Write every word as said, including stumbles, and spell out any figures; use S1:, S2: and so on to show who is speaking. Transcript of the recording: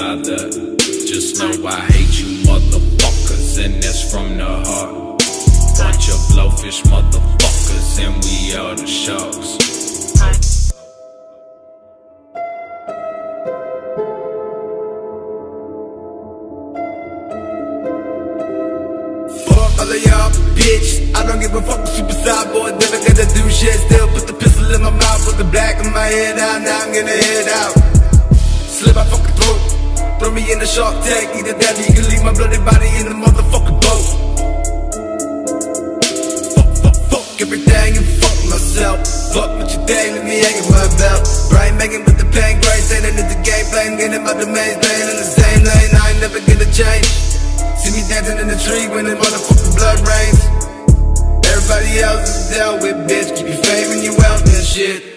S1: about that. Just know I hate you motherfuckers, and that's from the heart. Bunch of blowfish motherfuckers, and we are the sharks.
S2: Fuck all of y'all, bitch. I don't give a fuck, super side boy. Never gonna do shit. Still put the pistol in my mouth, put the black in my head out. Now I'm gonna head out. Slit my fucking throat. Throw me in the shark tank. Either that or you can leave my bloody body in the motherfucking boat. Fuck, fuck, fuck everything and fuck myself. Fuck what you think, let me hang in my belt. Brian Megan with the pain, great. Saying that it's the game playing, getting my domain, playing in the same lane. I ain't never gonna change. See me dancing in the tree when the motherfucking blood rains. Everybody else is dealt with, bitch. Keep your fame and your wealth and shit.